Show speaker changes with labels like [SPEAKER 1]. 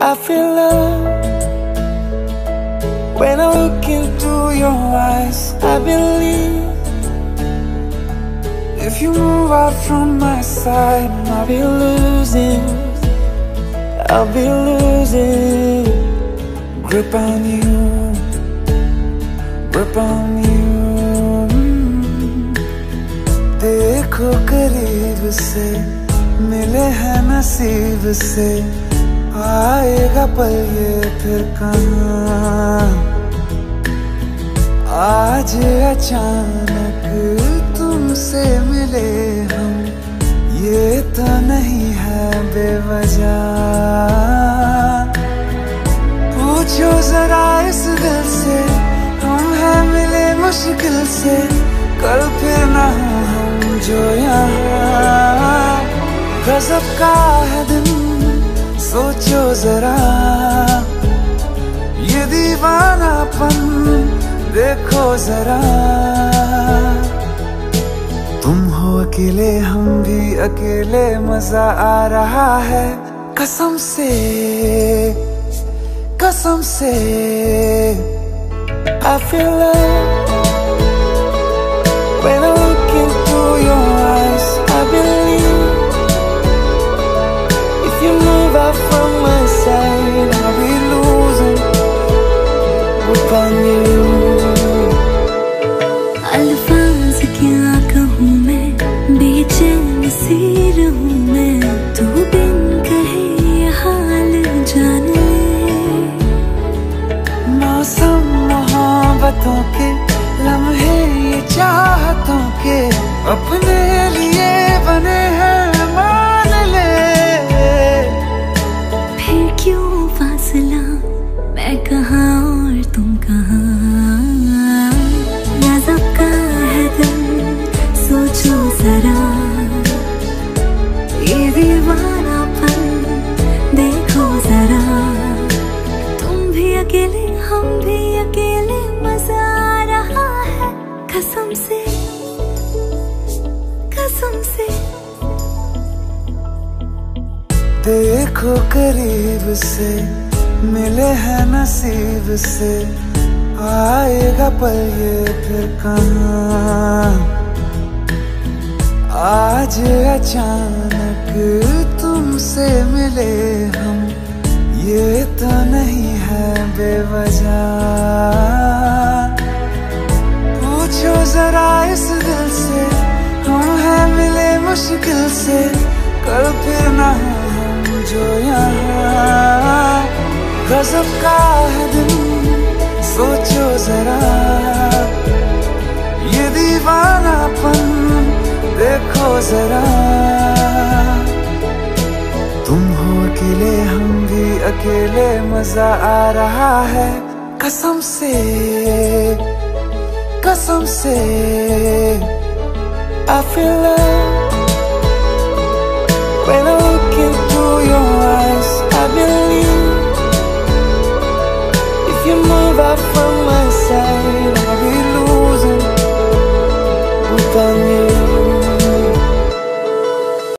[SPEAKER 1] I feel love when I look into your eyes. I believe if you move out from my side, I'll be losing grip on you, grip on you. देखो करीब से, मिले हैं नसीब से, आएगा पल ये फिर कहाँ। आज अचानक तुमसे मिले हम, ये तो नहीं है बेवजह। पूछो जरा इस दिल से, हम हैं मिले मुश्किल से, कल फिर ना हो हम जो यहाँ। गजब का है दिन, सोचो जरा, ये दीवानापन देखो जरा। तुम हो अकेले, हम भी अकेले, मजा आ रहा है कसम से, कसम से। I feel love when I look into your eyes. I believe if you move out from my side, I'll be losing grip on you.
[SPEAKER 2] अल्फाज क्या कहूँ मैं, बेचैन सी रहूँ मैं, तू बिन कहे ये हाल जान ले।
[SPEAKER 1] मौसम मोहब्बतों के, लम्हे ये चाहतों के, अपने लिए बने हैं मान ले।
[SPEAKER 2] फिर क्यों फासला, मैं कहाँ और तुम कहाँ। गजब का है दिल, सोचो जरा, ये दीवानापन देखो जरा। तुम भी अकेले, हम भी अकेले, मजा आ रहा है कसम से, कसम से।
[SPEAKER 1] देखो करीब से, मिले हैं नसीब से, आएगा पल ये फिर कहाँ। आज अचानक तुमसे मिले हम, ये तो नहीं है बेवजह। पूछो जरा इस दिल से, हम हैं मिले मुश्किल से, कल फिर ना हो हम जो यहाँ। गजब का है दिन, सोचो जरा, ये दीवानापन देखो जरा। तुम हो अकेले, हम भी अकेले, मजा आ रहा है कसम से, कसम से। I feel love when I look into your eyes. I believe if you move out from